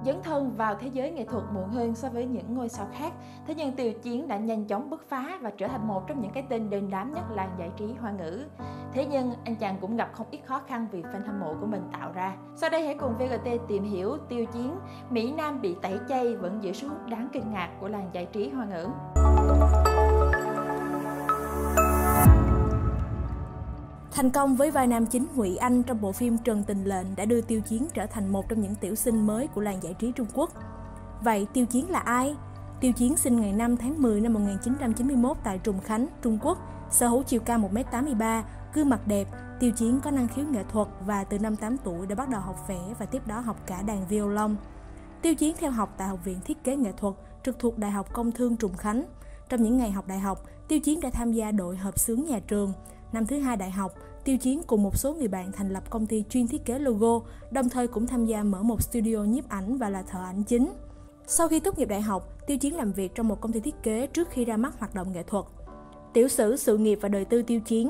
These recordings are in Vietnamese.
dấn thân vào thế giới nghệ thuật muộn hơn so với những ngôi sao khác. Thế nhưng Tiêu Chiến đã nhanh chóng bứt phá và trở thành một trong những cái tên đình đám nhất làng giải trí Hoa ngữ. Thế nhưng anh chàng cũng gặp không ít khó khăn vì fan hâm mộ của mình tạo ra. Sau đây hãy cùng VGT tìm hiểu Tiêu Chiến, Mỹ Nam bị tẩy chay vẫn giữ sức hút đáng kinh ngạc của làng giải trí Hoa ngữ. Thành công với vai nam chính Ngụy Anh trong bộ phim Trần Tình Lệnh đã đưa Tiêu Chiến trở thành một trong những tiểu sinh mới của làng giải trí Trung Quốc. Vậy Tiêu Chiến là ai? Tiêu Chiến sinh ngày 5 tháng 10 năm 1991 tại Trùng Khánh, Trung Quốc, sở hữu chiều cao 1m83, gương mặt đẹp. Tiêu Chiến có năng khiếu nghệ thuật và từ năm 8 tuổi đã bắt đầu học vẽ và tiếp đó học cả đàn violon. Tiêu Chiến theo học tại Học viện Thiết kế Nghệ thuật trực thuộc Đại học Công thương Trùng Khánh. Trong những ngày học đại học, Tiêu Chiến đã tham gia đội hợp xướng nhà trường. Năm thứ 2 đại học, Tiêu Chiến cùng một số người bạn thành lập công ty chuyên thiết kế logo, đồng thời cũng tham gia mở một studio nhiếp ảnh và là thợ ảnh chính. Sau khi tốt nghiệp đại học, Tiêu Chiến làm việc trong một công ty thiết kế trước khi ra mắt hoạt động nghệ thuật. Tiểu sử sự nghiệp và đời tư Tiêu Chiến.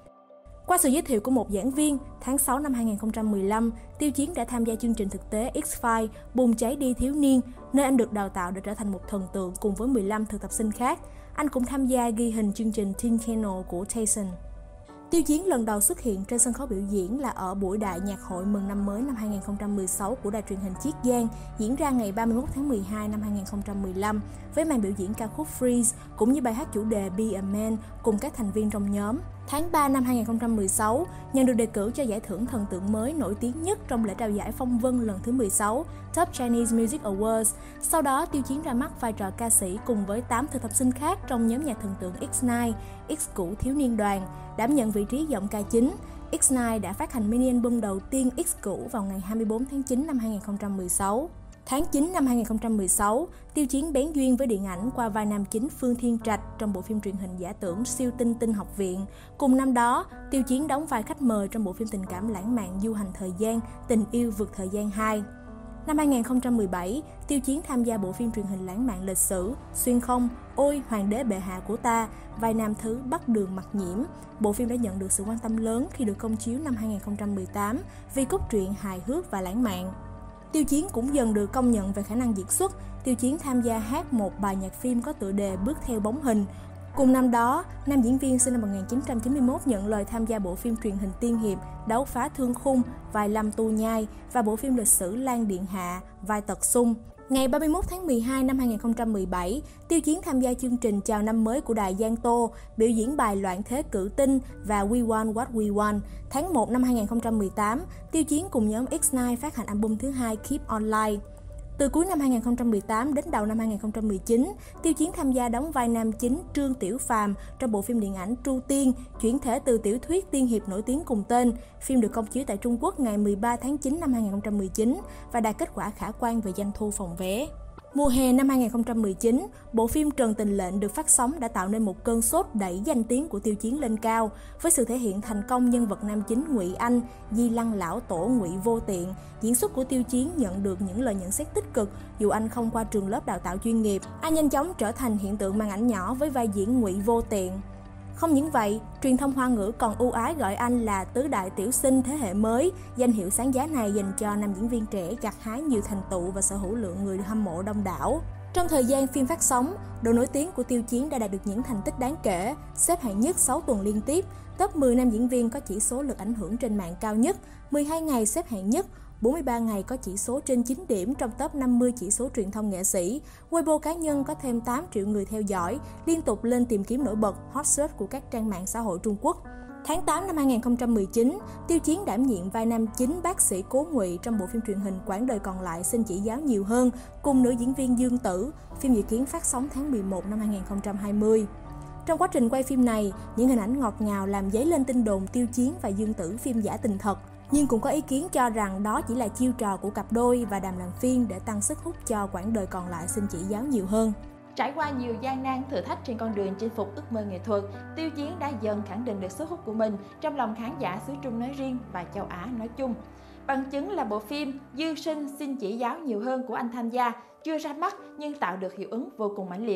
Qua sự giới thiệu của một giảng viên, tháng 6 năm 2015, Tiêu Chiến đã tham gia chương trình thực tế X-Files bùng cháy đi thiếu niên, nơi anh được đào tạo để trở thành một thần tượng cùng với 15 thực tập sinh khác. Anh cũng tham gia ghi hình chương trình Teen Channel của Tyson. Tiêu Chiến lần đầu xuất hiện trên sân khấu biểu diễn là ở buổi đại nhạc hội mừng năm mới năm 2016 của đài truyền hình Chiết Giang, diễn ra ngày 31 tháng 12 năm 2015 với màn biểu diễn ca khúc Freeze cũng như bài hát chủ đề Be a Man cùng các thành viên trong nhóm. Tháng 3 năm 2016, nhận được đề cử cho giải thưởng thần tượng mới nổi tiếng nhất trong lễ trao giải Phong Vân lần thứ 16, Top Chinese Music Awards. Sau đó, Tiêu Chiến ra mắt vai trò ca sĩ cùng với 8 thực tập sinh khác trong nhóm nhạc thần tượng X9, X cũ thiếu niên đoàn, đảm nhận vị trí giọng ca chính. X9 đã phát hành mini album đầu tiên X cũ vào ngày 24 tháng 9 năm 2016. Tháng 9 năm 2016, Tiêu Chiến bén duyên với điện ảnh qua vai nam chính Phương Thiên Trạch trong bộ phim truyền hình giả tưởng Siêu tinh tinh học viện. Cùng năm đó, Tiêu Chiến đóng vai khách mời trong bộ phim tình cảm lãng mạn Du hành thời gian, Tình yêu vượt thời gian 2. Năm 2017, Tiêu Chiến tham gia bộ phim truyền hình lãng mạn lịch sử Xuyên không, Ôi hoàng đế bệ hạ của ta, vai nam thứ Bắc Đường Mặc Nhiễm. Bộ phim đã nhận được sự quan tâm lớn khi được công chiếu năm 2018 vì cốt truyện hài hước và lãng mạn. Tiêu Chiến cũng dần được công nhận về khả năng diễn xuất. Tiêu Chiến tham gia hát một bài nhạc phim có tựa đề Bước theo bóng hình. Cùng năm đó, nam diễn viên sinh năm 1991 nhận lời tham gia bộ phim truyền hình tiên hiệp Đấu phá thương khung, vai Lâm Tu Nhai và bộ phim lịch sử Lan Điện Hạ, vai Tật Xung. Ngày 31 tháng 12 năm 2017, Tiêu Chiến tham gia chương trình Chào năm mới của đài Giang Tô, biểu diễn bài Loạn thế cử tinh và We Want What We Want. Tháng 1 năm 2018, Tiêu Chiến cùng nhóm X9 phát hành album thứ 2 Keep Online. Từ cuối năm 2018 đến đầu năm 2019, Tiêu Chiến tham gia đóng vai nam chính Trương Tiểu Phàm trong bộ phim điện ảnh Tru Tiên, chuyển thể từ tiểu thuyết tiên hiệp nổi tiếng cùng tên. Phim được công chiếu tại Trung Quốc ngày 13 tháng 9 năm 2019 và đạt kết quả khả quan về doanh thu phòng vé. Mùa hè năm 2019, bộ phim Trần Tình Lệnh được phát sóng đã tạo nên một cơn sốt đẩy danh tiếng của Tiêu Chiến lên cao. Với sự thể hiện thành công nhân vật nam chính Ngụy Anh, Di Lăng lão tổ Ngụy Vô Tiện, diễn xuất của Tiêu Chiến nhận được những lời nhận xét tích cực dù anh không qua trường lớp đào tạo chuyên nghiệp. Anh nhanh chóng trở thành hiện tượng màn ảnh nhỏ với vai diễn Ngụy Vô Tiện. Không những vậy, truyền thông Hoa ngữ còn ưu ái gọi anh là tứ đại tiểu sinh thế hệ mới. Danh hiệu sáng giá này dành cho nam diễn viên trẻ gặt hái nhiều thành tựu và sở hữu lượng người hâm mộ đông đảo. Trong thời gian phim phát sóng, độ nổi tiếng của Tiêu Chiến đã đạt được những thành tích đáng kể, xếp hạng nhất 6 tuần liên tiếp, top 10 nam diễn viên có chỉ số lực ảnh hưởng trên mạng cao nhất, 12 ngày xếp hạng nhất, 43 ngày có chỉ số trên 9 điểm trong top 50 chỉ số truyền thông nghệ sĩ. Weibo cá nhân có thêm 8 triệu người theo dõi, liên tục lên tìm kiếm nổi bật hot search của các trang mạng xã hội Trung Quốc. Tháng 8 năm 2019, Tiêu Chiến đảm nhiệm vai nam chính bác sĩ Cố Ngụy trong bộ phim truyền hình Quãng đời còn lại xin chỉ giáo nhiều hơn cùng nữ diễn viên Dương Tử. Phim dự kiến phát sóng tháng 11 năm 2020. Trong quá trình quay phim này, những hình ảnh ngọt ngào làm dấy lên tin đồn Tiêu Chiến và Dương Tử phim giả tình thật. Nhưng cũng có ý kiến cho rằng đó chỉ là chiêu trò của cặp đôi và đàm làm phim để tăng sức hút cho Quãng đời còn lại xin chỉ giáo nhiều hơn. Trải qua nhiều gian nan thử thách trên con đường chinh phục ước mơ nghệ thuật, Tiêu Chiến đã dần khẳng định được sức hút của mình trong lòng khán giả xứ Trung nói riêng và châu Á nói chung. Bằng chứng là bộ phim Dư Sinh xin chỉ giáo nhiều hơn của anh tham gia, chưa ra mắt nhưng tạo được hiệu ứng vô cùng mãnh liệt.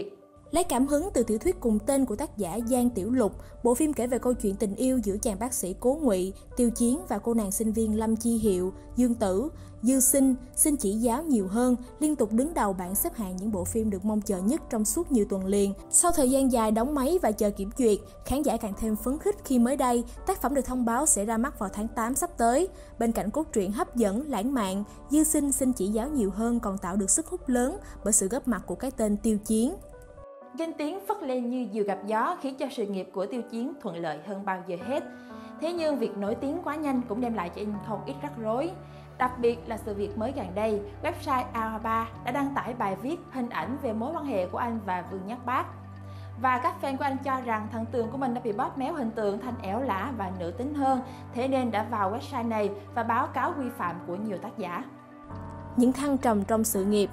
Lấy cảm hứng từ tiểu thuyết cùng tên của tác giả Giang Tiểu Lục, bộ phim kể về câu chuyện tình yêu giữa chàng bác sĩ Cố Ngụy, Tiêu Chiến và cô nàng sinh viên Lâm Chi Hiệu, Dương Tử. Dư Sinh, xin chỉ giáo nhiều hơn, liên tục đứng đầu bảng xếp hạng những bộ phim được mong chờ nhất trong suốt nhiều tuần liền. Sau thời gian dài đóng máy và chờ kiểm duyệt, khán giả càng thêm phấn khích khi mới đây, tác phẩm được thông báo sẽ ra mắt vào tháng 8 sắp tới. Bên cạnh cốt truyện hấp dẫn, lãng mạn, Dư Sinh xin chỉ giáo nhiều hơn còn tạo được sức hút lớn bởi sự góp mặt của cái tên Tiêu Chiến. Danh tiếng phất lên như diều gặp gió khiến cho sự nghiệp của Tiêu Chiến thuận lợi hơn bao giờ hết. Thế nhưng việc nổi tiếng quá nhanh cũng đem lại cho anh không ít rắc rối. Đặc biệt là sự việc mới gần đây, website A3 đã đăng tải bài viết hình ảnh về mối quan hệ của anh và Vương Nhất Bác. Và các fan của anh cho rằng thần tượng của mình đã bị bóp méo hình tượng thành ẻo lả và nữ tính hơn, thế nên đã vào website này và báo cáo vi phạm của nhiều tác giả. Những thăng trầm trong sự nghiệp.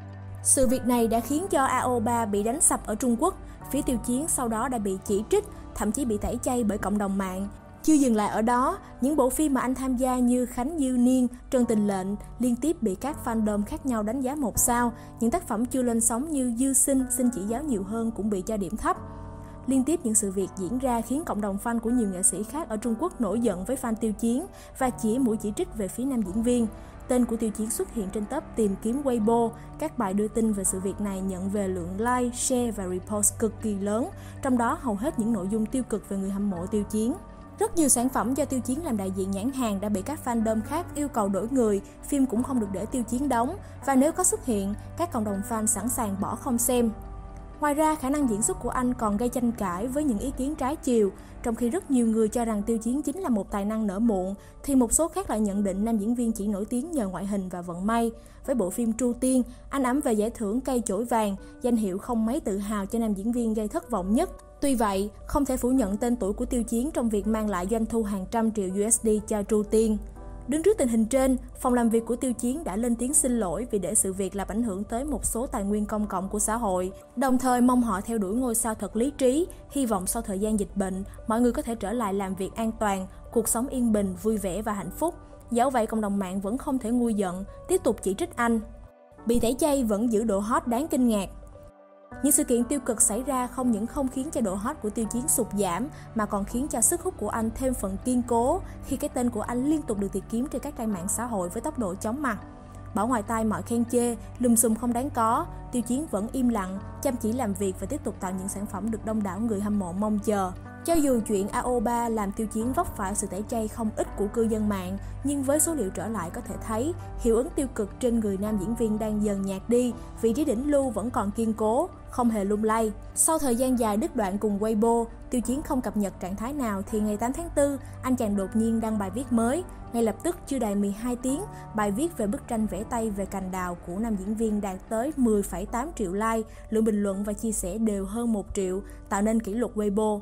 Sự việc này đã khiến cho AO3 bị đánh sập ở Trung Quốc, phía Tiêu Chiến sau đó đã bị chỉ trích, thậm chí bị tẩy chay bởi cộng đồng mạng. Chưa dừng lại ở đó, những bộ phim mà anh tham gia như Khánh Dư Niên, Trần Tình Lệnh liên tiếp bị các fandom khác nhau đánh giá 1 sao. Những tác phẩm chưa lên sóng như Dư Sinh, xin chỉ giáo nhiều hơn cũng bị cho điểm thấp. Liên tiếp những sự việc diễn ra khiến cộng đồng fan của nhiều nghệ sĩ khác ở Trung Quốc nổi giận với fan Tiêu Chiến và chĩa mũi chỉ trích về phía nam diễn viên. Tên của Tiêu Chiến xuất hiện trên top tìm kiếm Weibo. Các bài đưa tin về sự việc này nhận về lượng like, share và repost cực kỳ lớn, trong đó hầu hết những nội dung tiêu cực về người hâm mộ Tiêu Chiến. Rất nhiều sản phẩm do Tiêu Chiến làm đại diện nhãn hàng đã bị các fandom khác yêu cầu đổi người, phim cũng không được để Tiêu Chiến đóng, và nếu có xuất hiện, các cộng đồng fan sẵn sàng bỏ không xem. Ngoài ra, khả năng diễn xuất của anh còn gây tranh cãi với những ý kiến trái chiều. Trong khi rất nhiều người cho rằng Tiêu Chiến chính là một tài năng nở muộn, thì một số khác lại nhận định nam diễn viên chỉ nổi tiếng nhờ ngoại hình và vận may. Với bộ phim Tru Tiên, anh ẵm về giải thưởng Cây Chổi Vàng, danh hiệu không mấy tự hào cho nam diễn viên gây thất vọng nhất. Tuy vậy, không thể phủ nhận tên tuổi của Tiêu Chiến trong việc mang lại doanh thu hàng trăm triệu USD cho Tru Tiên. Đứng trước tình hình trên, phòng làm việc của Tiêu Chiến đã lên tiếng xin lỗi vì để sự việc làm ảnh hưởng tới một số tài nguyên công cộng của xã hội, đồng thời mong họ theo đuổi ngôi sao thật lý trí, hy vọng sau thời gian dịch bệnh, mọi người có thể trở lại làm việc an toàn, cuộc sống yên bình, vui vẻ và hạnh phúc. Dẫu vậy, cộng đồng mạng vẫn không thể nguôi giận, tiếp tục chỉ trích anh. Bị tẩy chay vẫn giữ độ hot đáng kinh ngạc. Những sự kiện tiêu cực xảy ra không những không khiến cho độ hot của Tiêu Chiến sụt giảm mà còn khiến cho sức hút của anh thêm phần kiên cố khi cái tên của anh liên tục được tìm kiếm trên các trang mạng xã hội với tốc độ chóng mặt. Bỏ ngoài tai mọi khen chê, lùm xùm không đáng có, Tiêu Chiến vẫn im lặng, chăm chỉ làm việc và tiếp tục tạo những sản phẩm được đông đảo người hâm mộ mong chờ. Cho dù chuyện AO3 làm Tiêu Chiến vấp phải sự tẩy chay không ít của cư dân mạng, nhưng với số liệu trở lại có thể thấy, hiệu ứng tiêu cực trên người nam diễn viên đang dần nhạt đi, vị trí đỉnh lưu vẫn còn kiên cố, không hề lung lay. Sau thời gian dài đứt đoạn cùng Weibo, Tiêu Chiến không cập nhật trạng thái nào thì ngày 8 tháng 4, anh chàng đột nhiên đăng bài viết mới. Ngay lập tức chưa đầy 12 tiếng, bài viết về bức tranh vẽ tay về cành đào của nam diễn viên đạt tới 10,8 triệu like, lượng bình luận và chia sẻ đều hơn 1 triệu, tạo nên kỷ lục Weibo.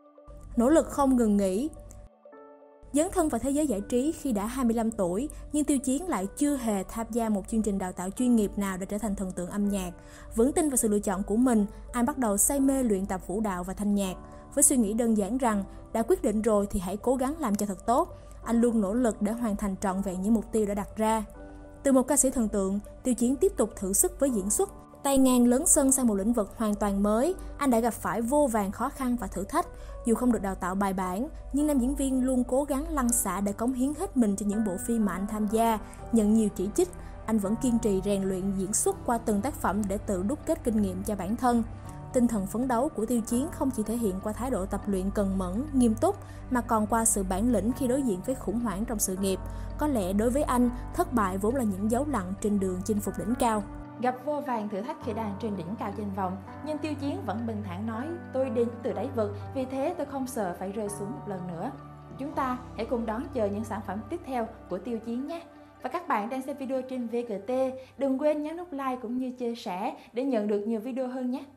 Nỗ lực không ngừng nghỉ. Dấn thân vào thế giới giải trí khi đã 25 tuổi, nhưng Tiêu Chiến lại chưa hề tham gia một chương trình đào tạo chuyên nghiệp nào để trở thành thần tượng âm nhạc. Vững tin vào sự lựa chọn của mình, anh bắt đầu say mê luyện tập vũ đạo và thanh nhạc. Với suy nghĩ đơn giản rằng, đã quyết định rồi thì hãy cố gắng làm cho thật tốt. Anh luôn nỗ lực để hoàn thành trọn vẹn những mục tiêu đã đặt ra. Từ một ca sĩ thần tượng, Tiêu Chiến tiếp tục thử sức với diễn xuất. Tay ngang lớn sân sang một lĩnh vực hoàn toàn mới, anh đã gặp phải vô vàn khó khăn và thử thách. Dù không được đào tạo bài bản, nhưng nam diễn viên luôn cố gắng lăn xả để cống hiến hết mình cho những bộ phim mà anh tham gia. Nhận nhiều chỉ trích, anh vẫn kiên trì rèn luyện diễn xuất qua từng tác phẩm để tự đúc kết kinh nghiệm cho bản thân. Tinh thần phấn đấu của Tiêu Chiến không chỉ thể hiện qua thái độ tập luyện cần mẫn, nghiêm túc, mà còn qua sự bản lĩnh khi đối diện với khủng hoảng trong sự nghiệp. Có lẽ đối với anh, thất bại vốn là những dấu lặng trên đường chinh phục đỉnh cao. Gặp vô vàn thử thách khi đang trên đỉnh cao danh vọng, nhưng Tiêu Chiến vẫn bình thản nói, tôi đến từ đáy vực, vì thế tôi không sợ phải rơi xuống một lần nữa. Chúng ta hãy cùng đón chờ những sản phẩm tiếp theo của Tiêu Chiến nhé. Và các bạn đang xem video trên VGT, đừng quên nhấn nút like cũng như chia sẻ để nhận được nhiều video hơn nhé.